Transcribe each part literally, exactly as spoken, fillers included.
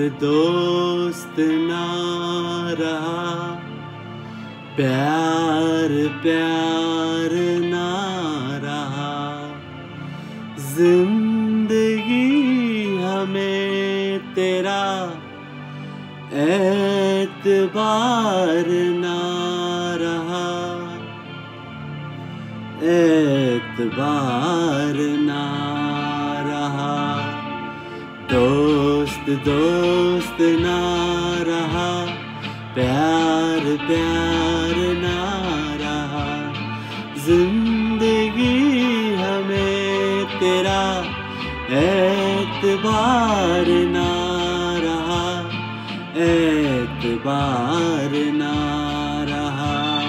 दोस्त ना रहा, प्यार प्यार ना रहा। जिंदगी हमें तेरा एतबार ना रहा, एतबार ना रहा। दोस्त दोस्त ना रहा, प्यार प्यार ना रहा। जिंदगी हमें तेरा एतबार ना रहा, एतबार ना रहा।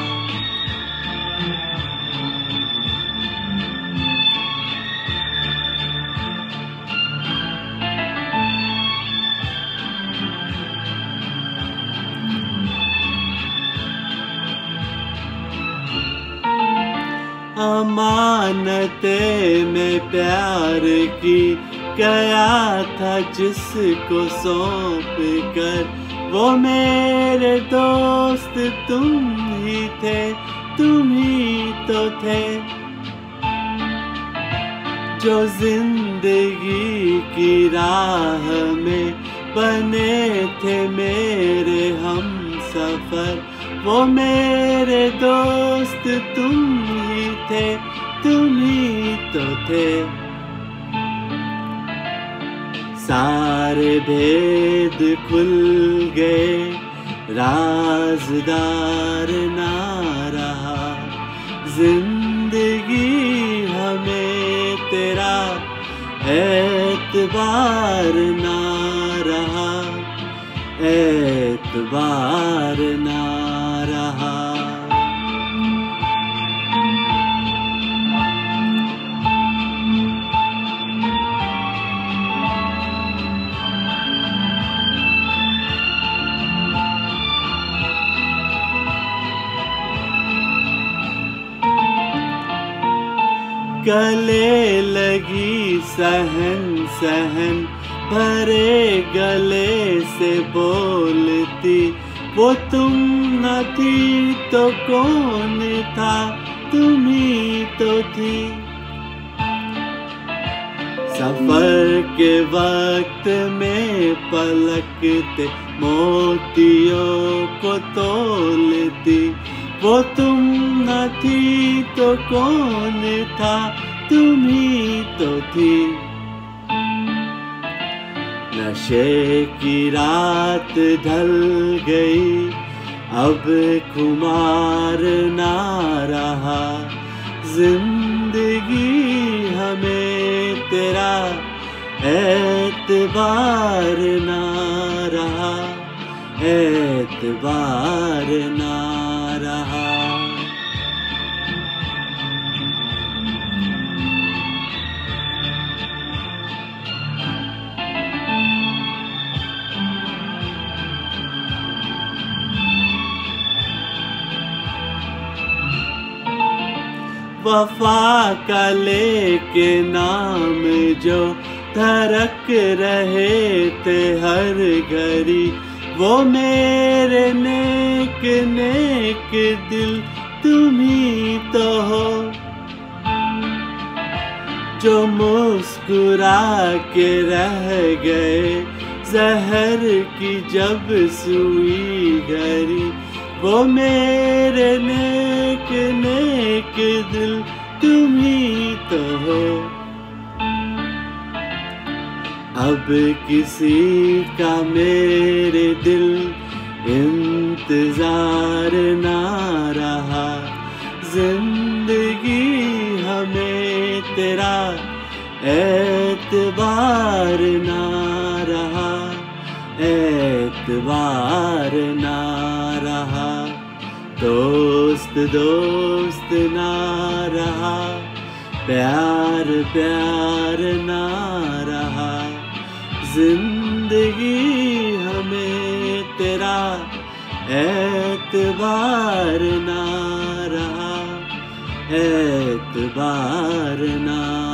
अमानते में प्यार की गया था जिसको सौंप कर, वो मेरे दोस्त तुम ही थे, तुम ही तो थे। जो जिंदगी की राह में बने थे मेरे हम सफर, वो मेरे दोस्त तुम ही थे, तुम ही तो थे। सारे भेद खुल गए, राज़दार ना रहा। जिंदगी हमें तेरा एतबार ना रहा, एतबार ना रहा। गले लगी सहन सहन भरे गले से बोलती, वो तुम न थी तो कौन था, तुम ही तो थी। सफर के वक्त में पलकते मोतियों को तोलती, वो तुम न थी तो कौन था, तुम ही तो थी। नशे की रात ढल गई, अब खुमार ना रहा। जिंदगी हमें तेरा एतबार ना रहा, एतबार ना रहा। वफा का लेके नाम जो धड़क रहे थे हर घड़ी, वो मेरे नेक नेक दिल तुम ही तो हो। जो मुस्कुरा के रह गए जहर की जब सुई घड़ी, वो मेरे नेक नेक दिल तुम ही तो हो। अब किसी का मेरे दिल इंतजार ना रहा। जिंदगी हमें तेरा एतबार ना रहा, एतबार ना रहा। दोस्त दोस्त ना रहा, प्यार प्यार ना रहा। जिंदगी हमें तेरा एतबार ना रहा, एतबार ना